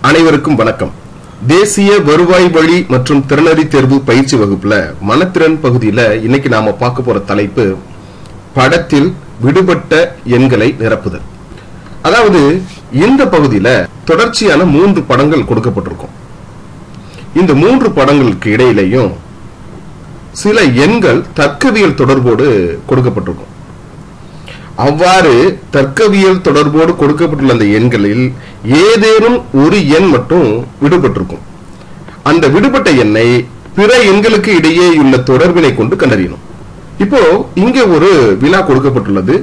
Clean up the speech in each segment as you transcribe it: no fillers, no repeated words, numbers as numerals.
அனைவருக்கும் வணக்கம். தேசிய வருவாய் வழி மற்றும் திறனறி தேர்வு பயிற்சி வகுப்புல மனத்திறன் பகுதியில இன்னைக்கு நாம பார்க்க போற தலைப்பு படத்தில் விடுபட்ட எண்களை நிரப்புதல். அதாவது இந்த பகுதியில தொடர்ச்சியான 3 படங்கள் கொடுக்கப்பட்டிருக்கும். இந்த 3 படங்களுக்கு இடையிலேயும் சில எண்கள் தர்க்கவியல் தொடர்போடு கொடுக்கப்பட்டிருக்கும். அவ்வாறு தர்க்கவியல் தொடர்போடு கொடுக்கப்பட்டுள்ள அந்த எண்களில் ஏதேனும் ஒரு எண் மட்டும் விடுபட்டிருக்கும். அந்த விடுபட்ட எண்ணை பிற எண்களுக்கு இடையே உள்ள தொடர்பினை கொண்டு கண்டறியணும். இப்போ இங்கே ஒரு வினா கொடுக்கப்பட்டுள்ளது.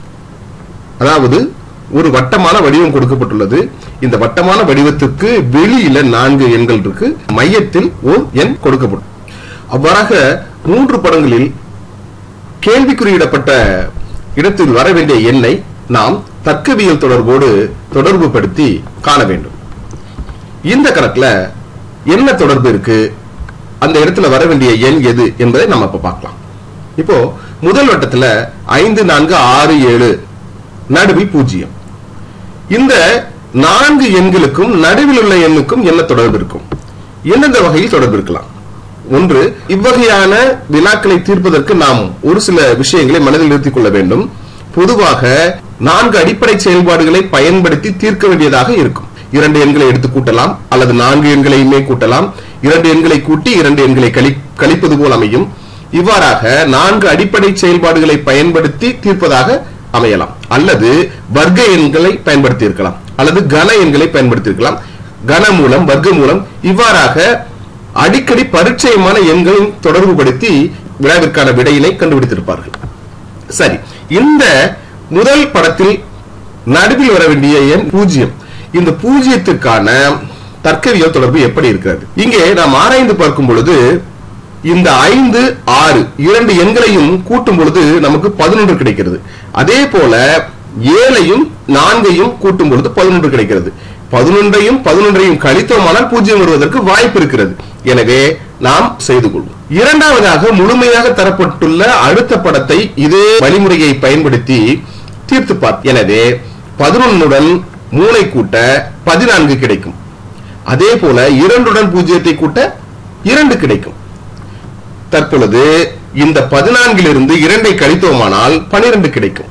அதாவது ஒரு வட்டமான வடிவம் கொடுக்கப்பட்டுள்ளது. இந்த வட்டமான வடிவத்துக்கு வெளியில 4 எண்கள் இருக்கு, மையத்தில் ஒரு எண் கொடுக்கப்படும். அவ்வாறாக 3 படங்களில் கேள்விக்குறியிடப்பட்ட இடத்தில் வர வேண்டிய எண்ணை நாம் தர்க்கவியல் தொடர்போடு தொடர்பு படுத்தி காண வேண்டும். இந்த கணக்குல என்ன தொடர்பு இருக்கு, அந்த இடத்துல வர வேண்டிய எண் எது என்பதை நம்ம இப்ப பார்க்கலாம். இப்போ முதல் வட்டத்துல 5, 4, 6, 7 நடுவில் 0. இந்த 4 எண்களுக்கும் நடுவில் உள்ள எண்ணுக்கும் என்ன தொடர்பு இருக்கும், எந்தெந்த வகையில் தொடர்பு இருக்கலாம்? ஒன்று, இவ்வகையான வினாக்களை தீர்ப்பதற்கு நாம் ஒரு சில விஷயங்களை மனதில் நிறுத்திக் கொள்ள வேண்டும். பொதுவாக 4 அடிப்படை செயல்பாடுகளை பயன்படுத்தி தீர்க்க வேண்டியதாக இருக்கும். 2 எண்களை எடுத்து கூட்டலாம், அல்லது 4 எண்களையுமே கூட்டலாம். 2 எண்களை கூட்டி 2 எண்களை கழிப்பது போல் அமையும். இவ்வாறாக 4 அடிப்படை செயல்பாடுகளை பயன்படுத்தி தீர்ப்பதாக அமையலாம். அல்லது வர்க்க எண்களை பயன்படுத்தி இருக்கலாம், அல்லது கன எண்களை பயன்படுத்தி இருக்கலாம். கன மூலம், வர்க்க மூலம், இவ்வாறாக அடிக்கடி பரிச்சயமான எண்களின் தொடர்பு படுத்தி வினாவிற்கான விடையினை கண்டுபிடித்திருப்பார்கள். சரி, இந்த முதல் படத்தில் நடுவில் வர வேண்டிய எண் 0. இந்த 0த்துக்கான தர்க்கவியல் தொடர்பு எப்படி இருக்கிறது? இங்கே நாம் ஆராய்ந்து பார்க்கும் பொழுது இந்த 5, 6 2 எண்களையும் கூட்டும் பொழுது நமக்கு 11 கிடைக்கிறது. அதே போல 7ஐயும் 4ஐயும் கூட்டும் பொழுது 11 கிடைக்கிறது. 11ஐயும் 11ஐயும் கழித்தோமானால் 0 வருவதற்கு வாய்ப்பு இருக்கிறது. எனவே நாம் செய்து கொள்வோம். இரண்டாவதாக முழுமையாக தரப்பட்டுள்ள அடுத்த படத்தை இதே வழிமுறையை பயன்படுத்தி தீர்த்து பார்ப்போம். எனவே 11உடன் 3ஐ கூட்ட 14 கிடைக்கும். அதே போல 2உடன் 0ஐ கூட்ட 2 கிடைக்கும். தற்பொழுது இந்த 14இலிருந்து 2ஐ கழித்தோமானால் 12 கிடைக்கும்.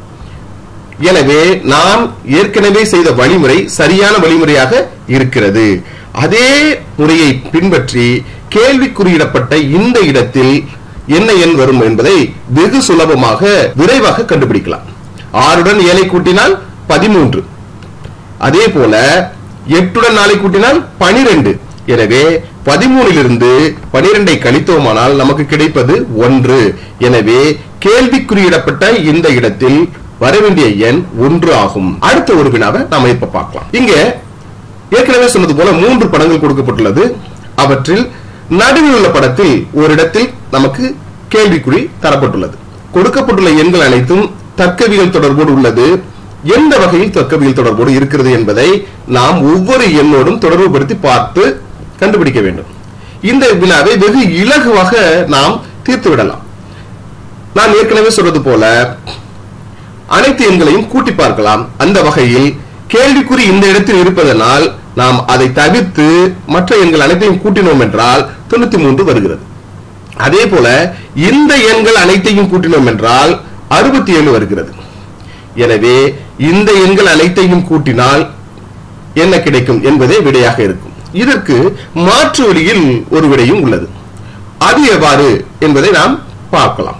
எனவே நாம் ஏற்கனவே செய்த வழிமுறை சரியான வழிமுறையாக இருக்கிறது. அதே முறையை பின்பற்றி கேள்விக்குறியிடப்பட்ட இந்த இடத்தில் என்ன எண் வரும் என்பதை வெகு சுலபமாக விரைவாக கண்டுபிடிக்கலாம். 6உடன் 7ஐ கூட்டினால் 13. அதே போல 8உடன் 4ஐ கூட்டினால் 12. எனவே 13இலிருந்து 12ஐ கழித்தோமானால் நமக்கு கிடைப்பது 1. எனவே கேள்விக்குறியிடப்பட்ட இந்த இடத்தில் வரவேண்டிய எண் 1 ஆகும். அடுத்த ஒரு வினாவை நாம இப்ப பார்க்கலாம். இங்க ஏற்கனவே சொன்னது போல 3 படங்கள் கொடுக்கப்பட்டுள்ளது. அவற்றில் நடுவில் உள்ள படத்தில் ஒரு இடத்தில் நமக்கு கேள்விக்குறி தரப்பட்டுள்ளது. கொடுக்கப்பட்டுள்ள எண்கள் அனைத்தும் தர்க்கவியல் தொடர்போடு உள்ளது. எந்த வகையில் தர்க்கவியல் தொடர்போடு இருக்கிறது என்பதை நாம் ஒவ்வொரு எண்ணோடும் தொடர்பு படுத்தி பார்த்து கண்டுபிடிக்க வேண்டும். இந்த வினாவை வெகு இலகுவாக நாம் தீர்த்து விடலாம். நான் ஏற்கனவே சொன்னது போல அனைத்து எண்களையும் கூட்டி பார்க்கலாம். அந்த வகையில் கேள்விக்குறி இந்த இடத்தில் இருப்பதனால் நாம் அதை தவிர்த்து மற்ற எண்கள் அனைத்தையும் கூட்டினோம் என்றால் 93 வருகிறது. அதே போல இந்த எண்கள் அனைத்தையும் கூட்டினோம் என்றால் 67 வருகிறது. எனவே இந்த எண்கள் அனைத்தையும் கூட்டினால் என்ன கிடைக்கும் என்பதே விடையாக இருக்கும். இதற்கு மாற்று வழியில் ஒரு விடையும் உள்ளது. அது எவ்வாறு என்பதை நாம் பார்க்கலாம்.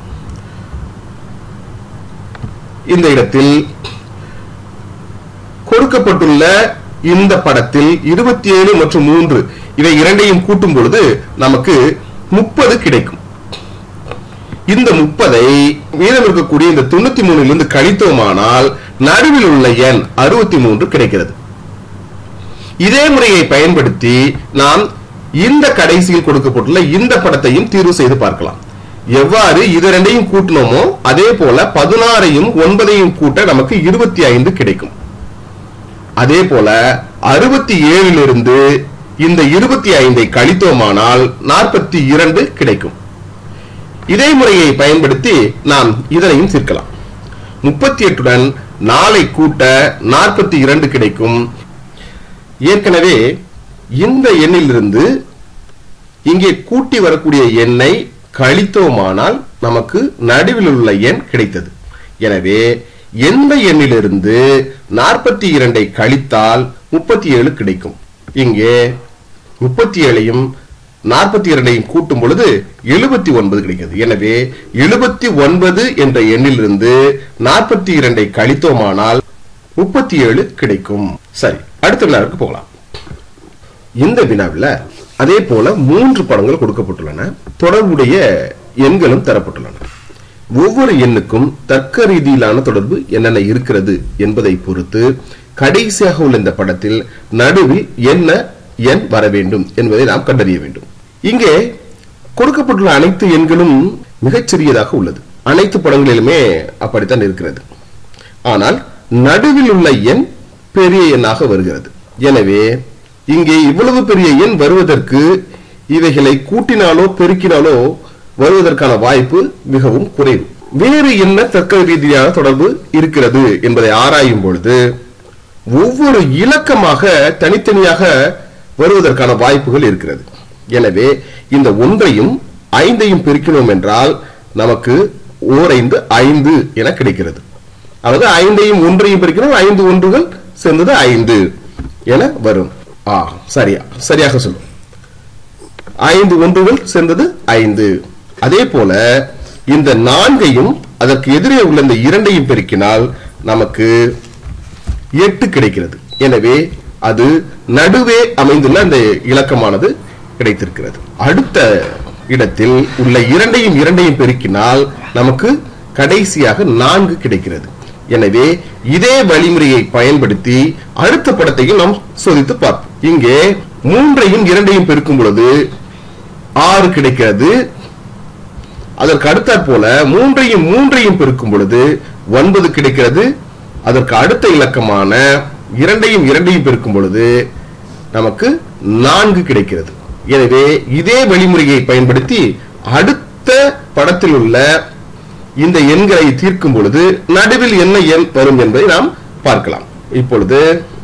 இந்த இடத்தில் கொடுக்கப்பட்டுள்ள இந்த படத்தில் 27 மற்றும் 3 இவை இரண்டையும் கூட்டும் பொழுது நமக்கு 30 கிடைக்கும். இந்த 30ஐ மீதம் இருக்கக்கூடிய இந்த 93இலிருந்து கழித்தோமானால் நடுவில் உள்ள எண் 63 கிடைக்கிறது. இதே முறையை பயன்படுத்தி நாம் இந்த கடைசியில் கொடுக்கப்பட்டுள்ள இந்த படத்தையும் தீர்வு செய்து பார்க்கலாம். எவ்வாறு இது ரெண்டையும் கூட்டினோமோ அதே போல 16ஐயும் 9ஐயும் கூட்ட நமக்கு 25 கிடைக்கும். அதே போல 67இலிருந்து இந்த 25ஐ கழித்தோமானால் 42 கிடைக்கும். இதே முறையை பயன்படுத்தி நாம் இதனையும் தீர்க்கலாம். 38உடன் 4ஐ கூட்ட 42 கிடைக்கும். ஏற்கனவே இந்த எண்ணிலிருந்து இங்கே கூட்டி வரக்கூடிய எண்ணை கழித்தோமானால் நமக்கு நடுவில் உள்ள எண் கிடைத்தது. எனவே எந்த எண்ணிலிருந்து 42 கழித்தால் 37 கிடைக்கும். இங்கே 37ஐயும் 42ஐயும் கூட்டும் பொழுது 79 கிடைக்கிறது. எனவே 79 என்ற எண்ணிலிருந்து 42 கழித்தோமானால் 37 கிடைக்கும். சரி, அடுத்த வினாவிற்கு போகலாம். இந்த வினாவில் அதே போல 3 படங்கள் கொடுக்கப்பட்டுள்ளன. தொடர்புடைய எண்களும் தரப்பட்டுள்ளன. ஒவ்வொரு எண்ணுக்கும் தர்க்க ரீதியிலான தொடர்பு என்னென்ன இருக்கிறது என்பதை பொறுத்து கடைசியாக உள்ள இந்த படத்தில் நடுவில் என்ன எண் வர வேண்டும் என்பதை நாம் கண்டறிய வேண்டும். இங்கே கொடுக்கப்பட்டுள்ள அனைத்து எண்களும் மிகச் சிறியதாக உள்ளது. அனைத்து படங்களிலுமே அப்படித்தான் இருக்கிறது. ஆனால் நடுவில் உள்ள எண் பெரிய எண்ணாக வருகிறது. எனவே இங்கே இவ்வளவு பெரிய எண் வருவதற்கு இவைகளை கூட்டினாலோ பெருக்கினாலோ வருவதற்கான வாய்ப்பு மிகவும் குறைவு. வேறு என்ன தர்க்க ரீதியான தொடர்பு இருக்கிறது என்பதை ஆராயும் பொழுது ஒவ்வொரு இலக்கமாக தனித்தனியாக வருவதற்கான வாய்ப்புகள் இருக்கிறது. எனவே இந்த 1ஐயும் 5ஐயும் பெருக்கினோம் என்றால் நமக்கு 4 5 என கிடைக்கிறது. அதாவது 5ஐயும் 1ஐயும் பெருக்கினோம், 5 ஒன்றுகள் சேர்ந்தது 5 என வரும். சரியாக சொல்லும். 5 ஒன்றுகள் சேர்ந்தது 5. அதே போல இந்த 4ஐயும் அதற்கு எதிரே உள்ள இந்த 2ஐயும் பெருக்கினால் நமக்கு 8 கிடைக்கிறது. எனவே அது நடுவே அமைந்துள்ள அந்த இலக்கமானது கிடைத்திருக்கிறது. அடுத்த இடத்தில் உள்ள 2ஐயும் பெருக்கினால் நமக்கு கடைசியாக 4 கிடைக்கிறது. எனவே இதே வழிமுறையை பயன்படுத்தி அடுத்த படத்தையும் நாம் சோதித்து பார்ப்போம். இங்கே 3ஐயும் 2ஐயும் பெருக்கும் பொழுது 6 கிடைக்கிறது. அதற்கு அடுத்தாற் போல 3ஐயும் பெருக்கும் பொழுது 9 கிடைக்கிறது. அதற்கு அடுத்த இலக்கமான 2ஐயும் பெருக்கும் பொழுது நமக்கு 4 கிடைக்கிறது. எனவே இதே வழிமுறையை பயன்படுத்தி அடுத்த படத்தில் உள்ள இந்த எண்களை தீர்க்கும் பொழுது நடுவில் என்ன எண் வரும் என்பதை நாம் பார்க்கலாம். இப்பொழுது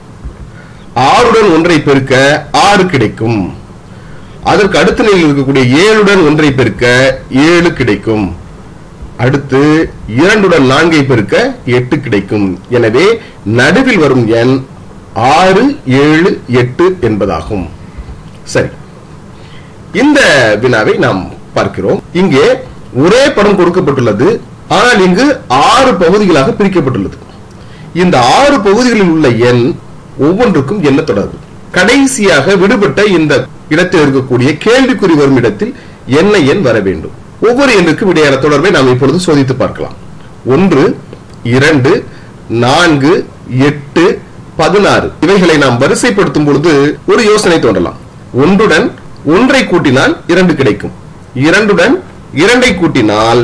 6உடன் 1ஐ பெருக்க 6 கிடைக்கும். அதற்கு அடுத்த நிலையில் இருக்கக்கூடிய 7உடன் 1ஐ பெருக்க 7 கிடைக்கும். அடுத்து 2உடன் 4ஐ பெருக்க 8 கிடைக்கும். எனவே நடுவில் வரும் எண் 6 7 8 என்பதாகும். சரி, இந்த வினாவை நாம் பார்க்கிறோம். இங்கே ஒரே படம் கொடுக்கப்பட்டுள்ளது. ஆனால் இங்கு 6 பகுதிகளாக பிரிக்கப்பட்டுள்ளது. இந்த 6 பகுதிகளில் உள்ள எண் ஒவ்வொன்றுக்கும் என்ன தொடர்பு? கடைசியாக விடுபட்ட இந்த இடத்தில் இருக்கக்கூடிய கேள்விக்குறி வரும் இடத்தில் என்ன எண் வர வேண்டும்? ஒவ்வொரு எண்ணுக்கும் இடையான தொடர்பை நாம் இப்பொழுது சோதித்து பார்க்கலாம். 1 2 4 8 16 இவைகளை நாம் வரிசைப்படுத்தும் பொழுது ஒரு யோசனை தோன்றலாம். 1உடன் 1ஐ கூட்டினால் 2 கிடைக்கும். 2உடன் 2ஐ கூட்டினால்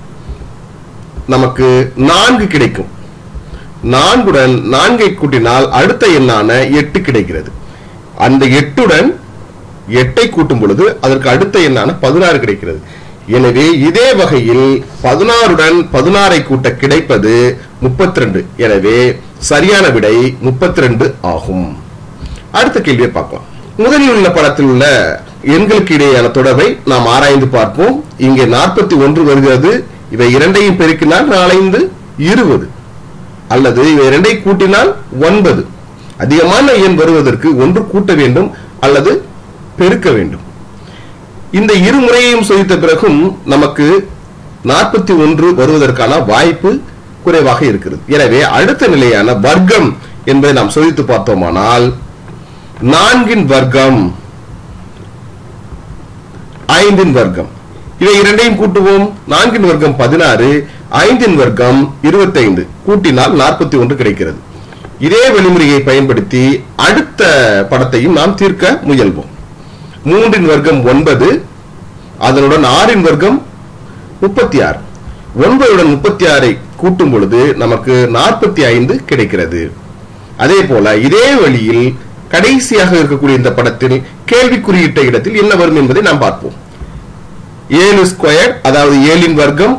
நமக்கு 4 கிடைக்கும். 4உடன் 4ஐ கூட்டினால் அடுத்த எண்ணான 8 கிடைக்கிறது. அந்த 8உடன் 8ஐ கூட்டும் பொழுது அதற்கு அடுத்த எண்ணான 16 கிடைக்கிறது. எனவே இதே வகையில் 16உடன் 16ஐ கூட்ட கிடைப்பது 32. எனவே சரியான விடை 32 ஆகும். அடுத்த கேள்வியை பார்க்கலாம். முதலில் உள்ள படத்தில் உள்ள எண்களுக்கு இடையேயான தொடர்பை நாம் ஆராய்ந்து பார்ப்போம். இங்கே 41 வருகிறது. இவை 2ஐயும் பெருக்கினால் 4 20 அல்லது இவை 2ஐ கூட்டினால் 9. அதிகமான எண் வருவதற்கு ஒன்று கூட்ட வேண்டும் அல்லது பெருக்க வேண்டும். இந்த இரு முறையையும் சோதித்த பிறகும் நமக்கு 41 வருவதற்கான வாய்ப்பு குறைவாக இருக்கிறது. எனவே அடுத்த நிலையான வர்க்கம் என்பதை நாம் சோதித்து பார்த்தோமானால் 4 வர்க்கம் 5 வர்க்கம் இவை இரண்டையும் கூட்டுவோம். 4 வர்க்கம் 16, 5 வர்க்கம் 25, கூட்டினால் 41 கிடைக்கிறது. இதே வழிமுறையை பயன்படுத்தி அடுத்த படத்தையும் நாம் தீர்க்க முயல்வோம். 3 வர்க்கம் 9, அதனுடன் 6 வர்க்கம் 36. 9உடன் 36ஐ கூட்டும் பொழுது நமக்கு 45 கிடைக்கிறது. அதே போல இதே வழியில் கடைசியாக இருக்கக்கூடிய இந்த படத்தில் கேள்விக்குறியிட்ட இடத்தில் என்ன வரும் என்பதை நாம் பார்ப்போம். 7 ஸ்கொயர், அதாவது 7 வர்க்கம்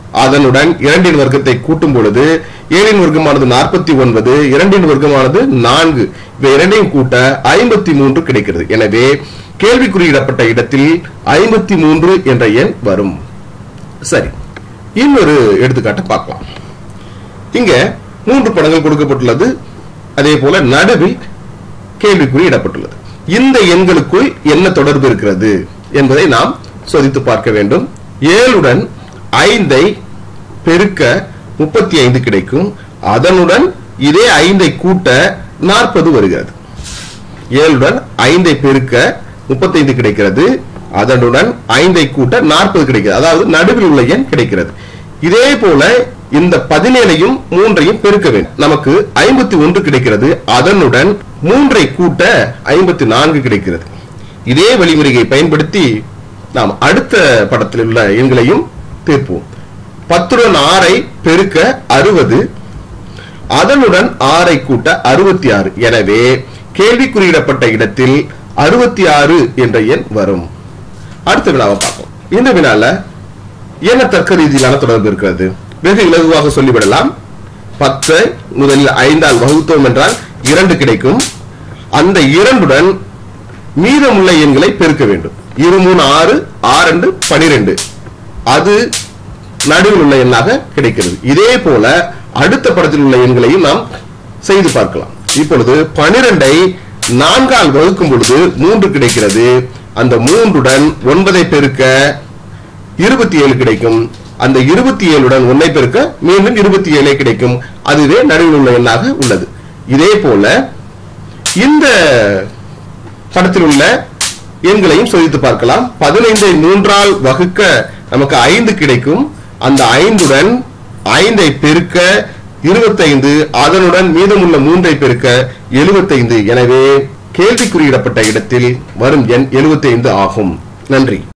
அதனுடன் 2 வர்க்கத்தை கூட்டும் பொழுது 7 வர்க்கமானது 49, 2 வர்க்கமானது 4, இவை இரண்டையும் கூட்ட 53 கிடைக்கிறது. எனவே கேள்விக்குறியிடப்பட்ட இடத்தில் 53 என்ற எண் வரும். சரி, இன்னொரு எடுத்துக்காட்டு பார்க்கலாம். இங்க 3 படங்கள் கொடுக்கப்பட்டுள்ளது. அதே போல நடுவில் கேள்விக்குறி இடப்பட்டுள்ளது. இந்த எண்களுக்குள் என்ன தொடர்பு இருக்கிறது என்பதை நாம் சோதித்து பார்க்க வேண்டும். 7 உடன் 5 பெருக்க 35 கிடைக்கும். அதனுடன் இதே 5 கூட்ட 40 வருகிறது. 7 உடன் 5 பெருக்க 35 கிடைக்கிறது. அதனுடன் 5 கூட்ட 40 கிடைக்கிறது. அதாவது நடுவில் உள்ள எண் கிடைக்கிறது. இதே போல இந்த 17ஐயும் 3ஐயும் பெருக்க வேண்டும். நமக்கு 51 கிடைக்கிறது. அதனுடன் 3ஐ கூட்ட 54 கிடைக்கிறது. இதே வழிமுறையை பயன்படுத்தி நாம் அடுத்த படத்தில் உள்ள எண்களையும் தீர்ப்போம். 10 உடன் 6ஐ பெருக்க 60, அதனுடன் 6ஐ கூட்ட 66. எனவே கேள்விக்குறியிடப்பட்ட இடத்தில் 66 என்ற எண் வரும். அடுத்த வினாவை பார்ப்போம். இந்த வினால என்ன தர்க்க ரீதியிலான தொடர்பு இருக்கிறது? வெகு இலகுவாக சொல்லிவிடலாம். 10 முதலில் 5ஆல் வகுத்தோம் என்றால் 2 கிடைக்கும். அந்த 2உடன் மீதமுள்ள எண்களை பெருக்க வேண்டும். 2 3 6, 6 2 12. அது நடுவில் உள்ள எண்ணாக கிடைக்கிறது. இதே போல அடுத்த படத்தில் உள்ள எண்களையும் நாம் செய்து பார்க்கலாம். இப்பொழுது 12ஐ 4ஆல் வகுக்கும் பொழுது 3 கிடைக்கிறது. அந்த 3உடன் 9ஐ பெருக்க 27 கிடைக்கும். அந்த 27உடன் 1ஐ பெருக்க மீண்டும் 27 கிடைக்கும். அதுவே நடுவில் உள்ள எண்ணாக உள்ளது. இதே போல இந்த படத்தில் உள்ள எண்களையும் சோதித்து பார்க்கலாம். 15ஐ 3ஆல் வகுக்க நமக்கு 5 கிடைக்கும். அந்த 5உடன் 5ஐ பெருக்க 25, அதனுடன் மீதமுள்ள 3ஐ பெருக்க 75. எனவே கேள்விக்குறியிடப்பட்ட இடத்தில் வரும் எண் 75 ஆகும். நன்றி.